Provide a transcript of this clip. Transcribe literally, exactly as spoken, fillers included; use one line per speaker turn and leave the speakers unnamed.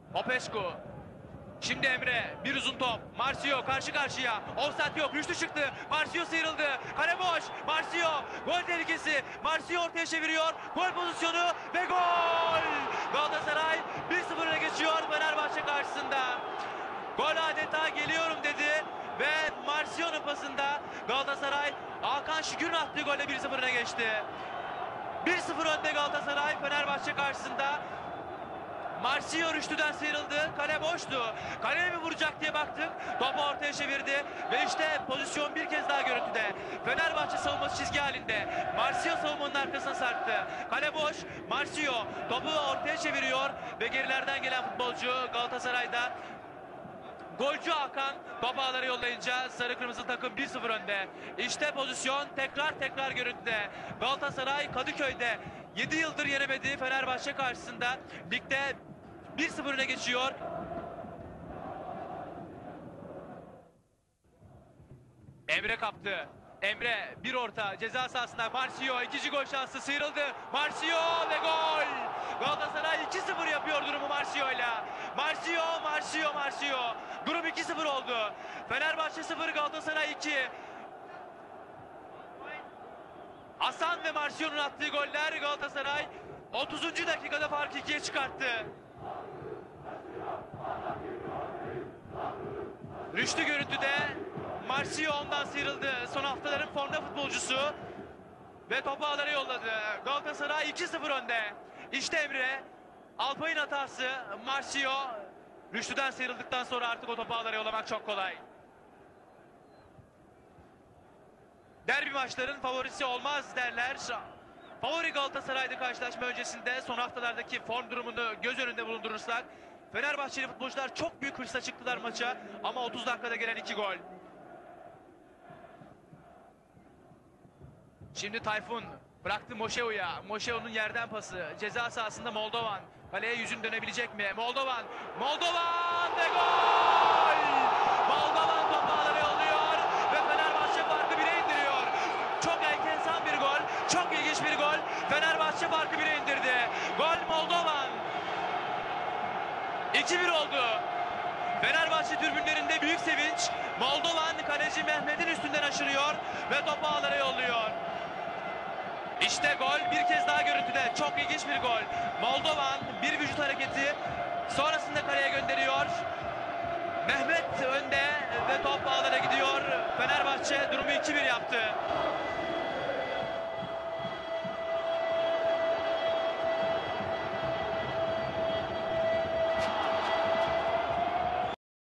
Popescu. Şimdi Emre, bir uzun top. Marcio karşı karşıya. Offside yok. Rüştü çıktı. Marcio sıyrıldı. Kale boş. Marcio. Gol tehlikesi. Marcio ortaya çeviriyor. Gol pozisyonu ve gol. Galatasaray bir sıfır öne geçiyor Fenerbahçe karşısında. Gol adeta geliyorum dedi ve Marcio'nun pasında Galatasaray Hakan Şükür'ün attığı golle bir sıfır öne geçti. bir sıfır önde Galatasaray Fenerbahçe karşısında. Marcio Rüştü'den sıyrıldı. Kale boştu. Kaleye mi vuracak diye baktık. Topu ortaya çevirdi. Ve işte pozisyon bir kez daha görüntüde. Fenerbahçe savunması çizgi halinde. Marcio savunmanın arkasına sarktı. Kale boş. Marcio topu ortaya çeviriyor. Ve gerilerden gelen futbolcu Galatasaray'da. Golcü Hakan topu ağlara yollayınca sarı kırmızı takım bir sıfır önde. İşte pozisyon tekrar tekrar görüntüde. Galatasaray Kadıköy'de yedi yıldır yenemediği Fenerbahçe karşısında ligde bir sıfır öne geçiyor. Emre kaptı. Emre bir orta ceza sahasında. Marcio ikinci gol şansı, sıyrıldı. Marcio ve gol. Galatasaray iki sıfır yapıyor durumu Marcio'yla. Marcio, Marcio, Marcio. Durum iki sıfır oldu. Fenerbahçe sıfır, Galatasaray iki. Hasan ve Marcio'nun attığı goller Galatasaray otuzuncu dakikada farkı ikiye çıkarttı. Rüştü görüntüde. Marcio ondan sıyrıldı. Son haftaların formda futbolcusu. Ve topu ağlara yolladı. Galatasaray iki sıfır önde. İşte Emre. Alpay'ın hatası. Marcio. Rüştü'den sıyrıldıktan sonra artık o topu ağlara yollamak çok kolay. Derbi maçların favorisi olmaz derler. Favori Galatasaray'da karşılaşma öncesinde son haftalardaki form durumunu göz önünde bulundurursak Fenerbahçeli futbolcular çok büyük hırsla çıktılar maça ama otuz dakikada gelen iki gol. Şimdi Tayfun bıraktı Moşeo'ya. Moşeo'nun yerden pası. Ceza sahasında Moldovan. Kaleye yüzün dönebilecek mi? Moldovan. Moldovan ve gol! Moldovan topu ağlara yolluyor ve Fenerbahçe farkı bire indiriyor. Çok enteresan bir gol. Çok ilginç bir gol. Fenerbahçe farkı bire indirdi. Gol Moldovan. iki bir oldu. Fenerbahçe tribünlerinde büyük sevinç. Moldovan kaleci Mehmet'in üstünden aşırıyor ve topu ağlara yolluyor. İşte gol bir kez daha görüntüde. Çok ilginç bir gol. Moldovan bir vücut hareketi. Sonrasında kaleye gönderiyor. Mehmet önde ve top ağlara gidiyor. Fenerbahçe durumu iki bir yaptı.